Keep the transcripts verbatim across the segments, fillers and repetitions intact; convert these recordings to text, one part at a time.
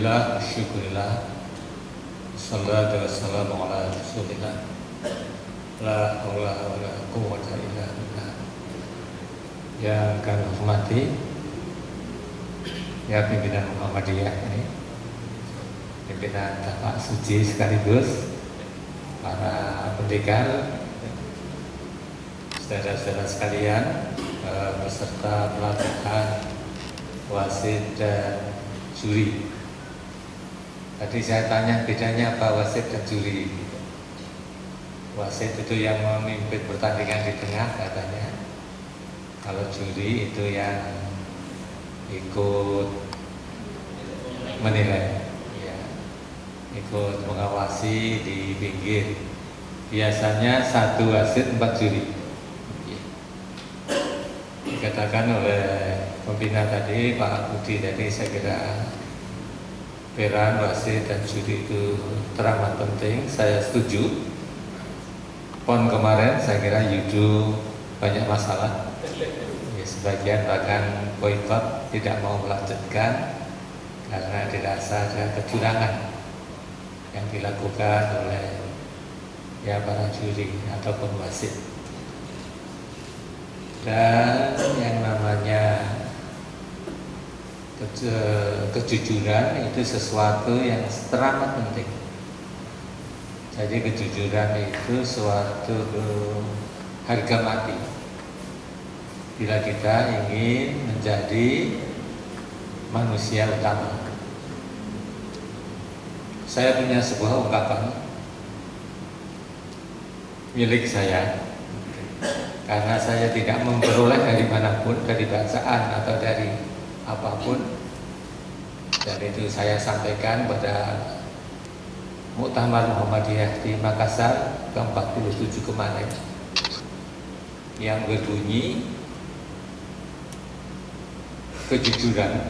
Alhamdulillah, syukurillah, salatu wassalamu ala rasulillah, la haula wa la quwwata illa billah. Yang kami hormati ya pimpinan Muhammadiyah ini, pimpinan Bapak Suci sekaligus para pendekar, saudara-saudara sekalian, beserta pelatihan, wasit dan juri. Tadi saya tanya bedanya apa wasit dan juri. Wasit itu yang memimpin pertandingan di tengah katanya. Kalau juri itu yang ikut menilai, ya, ikut mengawasi di pinggir. Biasanya satu wasit empat juri. Dikatakan oleh pembina tadi, Pak Budi tadi, saya kira peran wasit dan juri itu teramat penting. Saya setuju. Pon kemarin saya kira judo banyak masalah. Ya, sebagian bahkan boikot, tidak mau melanjutkan karena dirasa ada kecurangan yang dilakukan oleh ya para juri ataupun wasit. Dan yang namanya ke kejujuran itu sesuatu yang teramat penting. Jadi kejujuran itu suatu harga mati bila kita ingin menjadi manusia utama. Saya punya sebuah ungkapan milik saya, karena saya tidak memperoleh dari manapun, dari bacaan atau dari apapun, dan itu saya sampaikan pada Muktamar Muhammadiyah di Makassar ke empat puluh tujuh kemarin, yang berbunyi kejujuran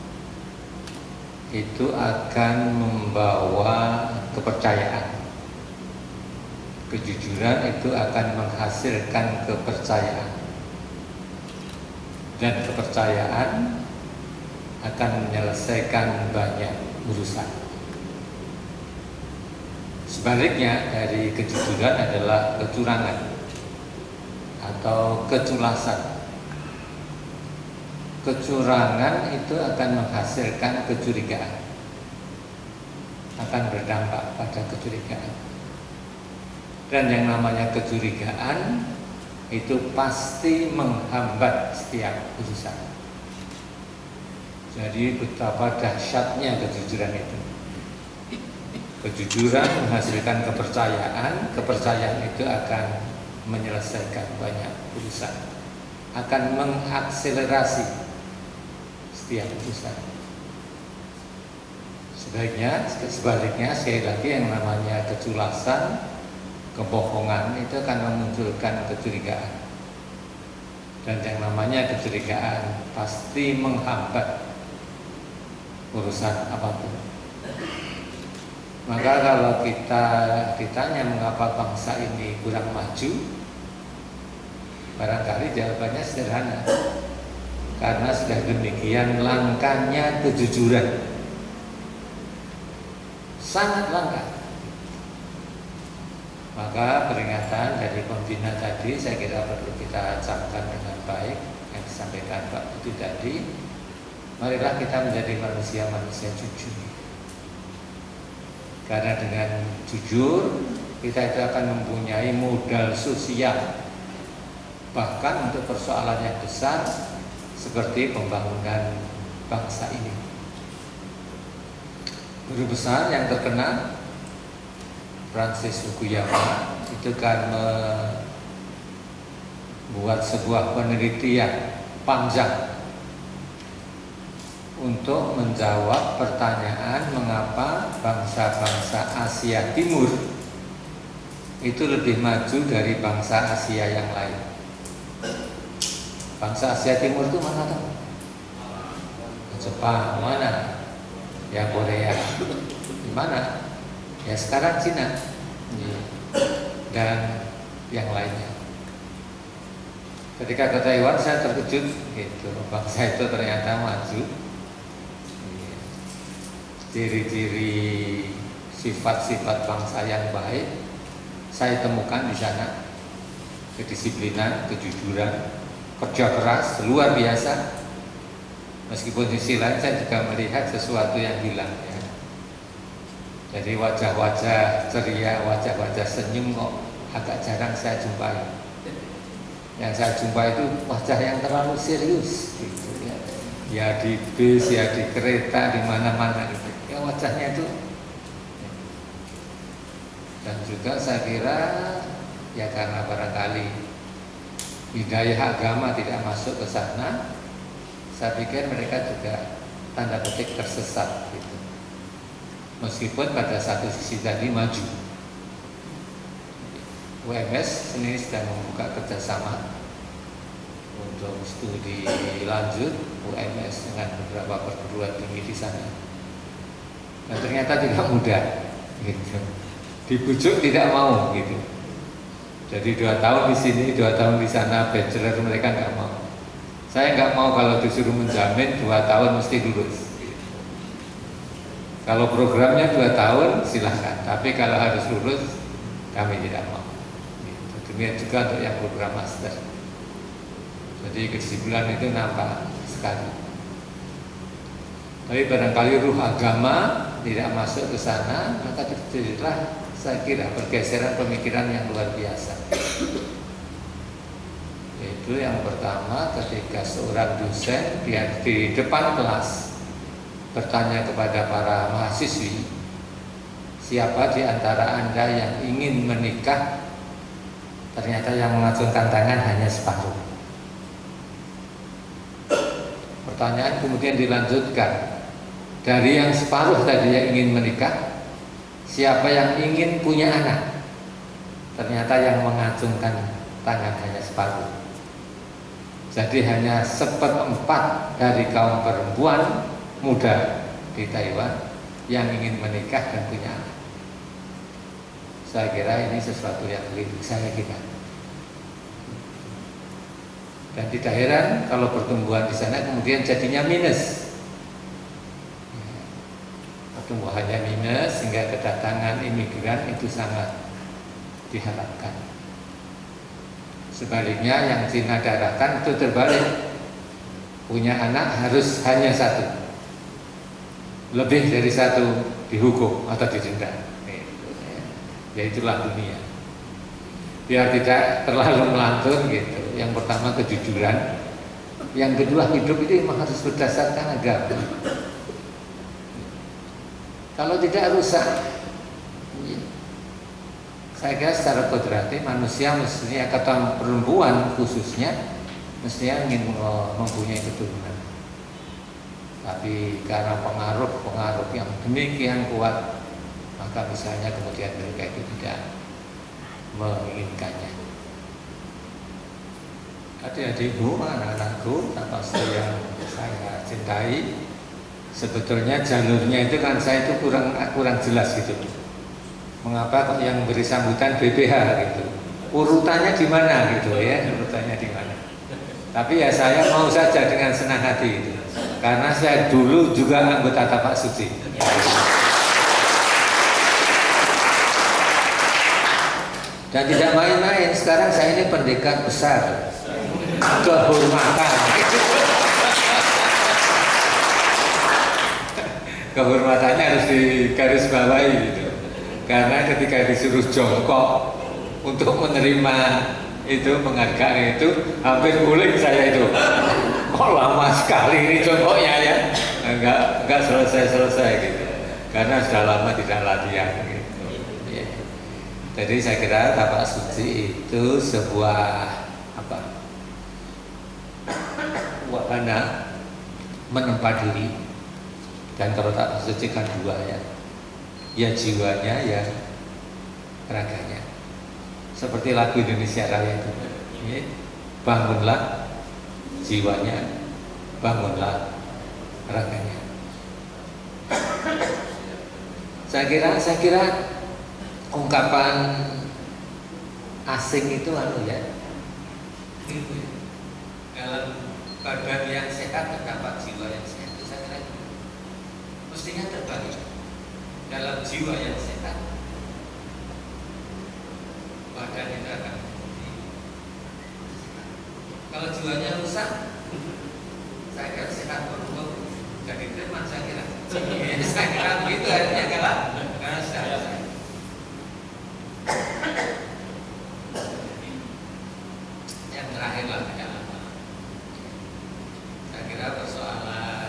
itu akan membawa kepercayaan. Kejujuran itu akan menghasilkan kepercayaan, dan kepercayaan akan menyelesaikan banyak urusan. Sebaliknya dari kejujuran adalah kecurangan atau keculasan. Kecurangan itu akan menghasilkan kecurigaan, akan berdampak pada kecurigaan. Dan yang namanya kecurigaan itu pasti menghambat setiap urusan. Jadi betapa dahsyatnya kejujuran itu. Kejujuran menghasilkan kepercayaan, kepercayaan itu akan menyelesaikan banyak urusan, akan mengakselerasi setiap urusan. Sebaliknya, sebaliknya sekali lagi yang namanya keculasan, kebohongan itu akan memunculkan kecurigaan. Dan yang namanya kecurigaan pasti menghambat urusan apapun. Maka kalau kita ditanya mengapa bangsa ini kurang maju, barangkali jawabannya sederhana. Karena sudah demikian langkanya kejujuran, sangat langka. Maka peringatan dari pembina tadi saya kira perlu kita camkan dengan baik yang disampaikan Pak Budi tadi. Marilah kita menjadi manusia-manusia jujur. Karena dengan jujur kita itu akan mempunyai modal sosial, bahkan untuk persoalan yang besar seperti pembangunan bangsa ini. Guru besar yang terkenal Francis Fukuyama itu kan membuat sebuah penelitian panjang untuk menjawab pertanyaan mengapa bangsa-bangsa Asia Timur itu lebih maju dari bangsa Asia yang lain. Bangsa Asia Timur itu mana tuh? Jepang, mana? Ya Korea, di mana? Ya sekarang Cina, dan yang lainnya. Ketika ke Taiwan saya terkejut, gitu, bangsa itu ternyata maju. ciri-ciri sifat-sifat bangsa yang baik saya temukan di sana. Kedisiplinan, kejujuran, kerja keras luar biasa. Meskipun di sisi lain saya juga melihat sesuatu yang hilang ya. Jadi wajah-wajah ceria, wajah-wajah senyum kok agak jarang saya jumpai. Yang saya jumpai itu wajah yang terlalu serius gitu ya. Ya di bis, ya di kereta, di mana-mana gitu. Ya wajahnya itu. Dan juga saya kira ya karena barangkali hidayah agama tidak masuk ke sana, saya pikir mereka juga tanda petik tersesat gitu. Meskipun pada satu sisi tadi maju. U M S ini sedang membuka kerjasama untuk studi lanjut U M S dengan beberapa perguruan tinggi di sana. Dan ternyata tidak mudah gitu. Dibujuk tidak mau gitu. Jadi dua tahun di sini, dua tahun di sana, bachelor mereka nggak mau. Saya nggak mau kalau disuruh menjamin dua tahun mesti lulus. Kalau programnya dua tahun silahkan, tapi kalau harus lulus kami tidak mau. Demikian juga untuk yang program master. Jadi kedisiplinan itu nampak sekali. Tapi barangkali ruh agama tidak masuk ke sana, maka terjadilah saya kira pergeseran pemikiran yang luar biasa. Yaitu yang pertama ketika seorang dosen dia di depan kelas bertanya kepada para mahasiswi, siapa di antara Anda yang ingin menikah? Ternyata yang mengacungkan tangan hanya separuh. Pertanyaan kemudian dilanjutkan, dari yang separuh tadi yang ingin menikah, siapa yang ingin punya anak? Ternyata yang mengacungkan tangan hanya separuh. Jadi hanya seperempat dari kaum perempuan muda di Taiwan yang ingin menikah dan punya anak. Saya kira ini sesuatu yang keliru, saya kira. Dan tidak heran kalau pertumbuhan di sana kemudian jadinya minus. Pertumbuhannya minus sehingga kedatangan imigran itu sangat diharapkan. Sebaliknya yang Cina darahkan itu terbalik. Punya anak harus hanya satu. Lebih dari satu dihukum atau didenda. Ya itulah dunia. Biar tidak terlalu melantun gitu. Yang pertama kejujuran, yang kedua hidup itu memang harus berdasarkan agama. Kalau tidak rusak, saya kira secara kodrati manusia mestinya, kata perempuan khususnya, mestinya ingin mempunyai keturunan. Tapi karena pengaruh-pengaruh yang demikian kuat, maka misalnya kemudian mereka itu tidak menginginkannya. Adik-adikku, anak-anakku, pasti yang saya cintai, sebetulnya jalurnya itu kan saya itu kurang kurang jelas gitu. Mengapa kok yang beri sambutan B P H gitu? Urutannya di mana gitu ya? Urutannya di mana? Tapi ya saya mau saja dengan senang hati itu, karena saya dulu juga anggota Tapak Suci. Dan tidak main-main, sekarang saya ini pendekar besar, kehormatan. Kehormatannya harus digarisbawahi gitu. Karena ketika disuruh jongkok untuk menerima itu penghargaan itu, hampir guling saya itu. Kok lama sekali ini jongkoknya ya? Enggak, enggak selesai-selesai gitu. Karena sudah lama tidak latihan gitu. Jadi saya kira Tapak Suci itu sebuah apa? Wahana menempa diri. Dan kalau Tapak Suci kan dua ya, ya jiwanya ya raganya. Seperti lagu Indonesia Raya itu, ya, bangunlah jiwanya, bangunlah raganya. Saya kira, saya kira ungkapan asing itu anu ya, gitu ya. Dalam badan yang sehat terdapat jiwa yang sehat. Itu saya kira mestinya terbalik. Kalau jiwa yang sehat, badan itu akan menjadi sehat. Kalau jiwanya rusak, saya kira sehat untuk jadi preman, saya kira. Saya kira begitu artinya kalau karena sudah rusak. Yang terakhir lah ya, saya kira persoalan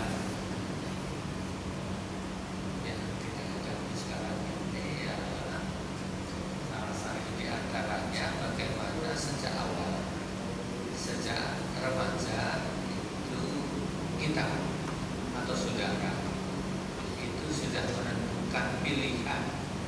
yang kita hadapi sekarang ini adalah salah satu di antaranya bagaimana sejak awal, sejak remaja itu kita atau saudara itu sudah menentukan pilihan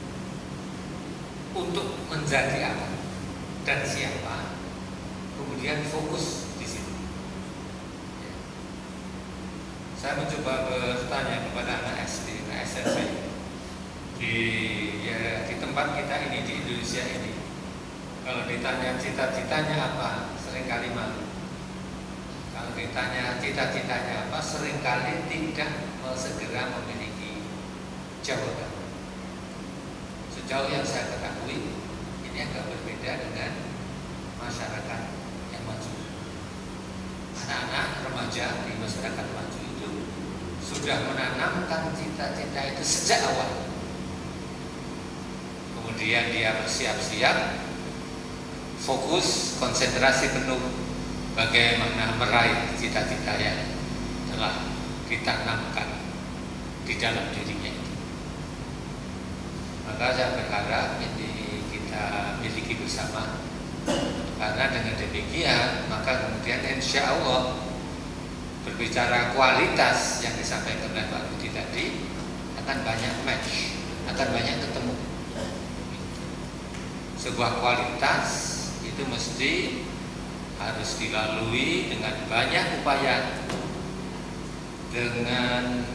untuk menjadi apa dan siapa, kemudian fokus di situ. Ya. Saya mencoba bertanya kepada anak S D, anak S M P di ya, di tempat kita ini di Indonesia ini. Kalau ditanya cita-citanya apa, seringkali malu. Kalau ditanya cita-citanya apa, seringkali tidak segera memiliki jawaban. Sejauh yang saya ketahui, ini agak berbeda dengan masyarakat yang maju. Anak-anak remaja di masyarakat maju itu sudah menanamkan cita-cita itu sejak awal. Kemudian dia bersiap-siap, fokus, konsentrasi penuh bagaimana meraih cita-cita yang telah ditanamkan di dalam dirinya itu. Maka saya berharap ini kita miliki bersama, karena dengan demikian maka kemudian insya Allah berbicara kualitas yang disampaikan oleh Pak Budi tadi akan banyak match, akan banyak ketemu. Sebuah kualitas itu mesti harus dilalui dengan banyak upaya, dengan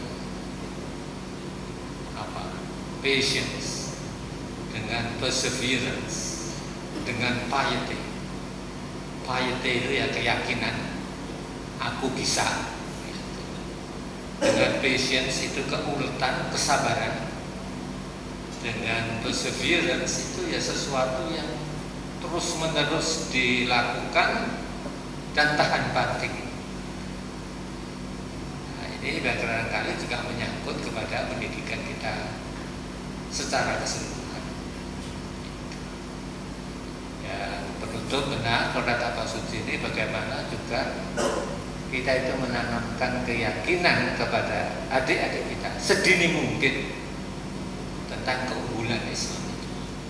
apa, patience, dengan perseverance, dengan piety. Piety itu ya keyakinan aku bisa. Dengan patience itu keuletan, kesabaran. Dengan perseverance itu ya sesuatu yang terus menerus dilakukan dan tahan banting. Nah, ini barangkali juga menyangkut kepada pendidikan kita secara keseluruhan. Ya, penutup benar kata Pak Suci ini bagaimana juga kita itu menanamkan keyakinan kepada adik-adik kita sedini mungkin tentang keunggulan Islam itu.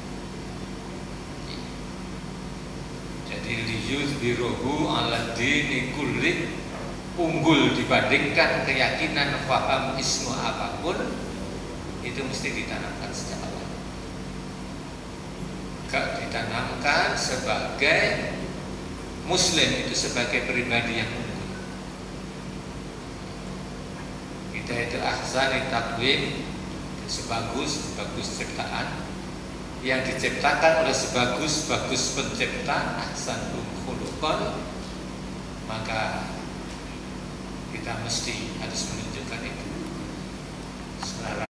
Jadi liyuzhiruhu ala dini kulli, unggul dibandingkan keyakinan paham Islam apapun, itu mesti ditanamkan sejak awal. Gak ditanamkan sebagai Muslim itu sebagai pribadi yang unggul. Kita itu ahsani taqwim, sebagus bagus ciptaan yang diciptakan oleh sebagus-bagus pencipta, ahsanul khuluqan, maka kita mesti harus menunjukkan itu.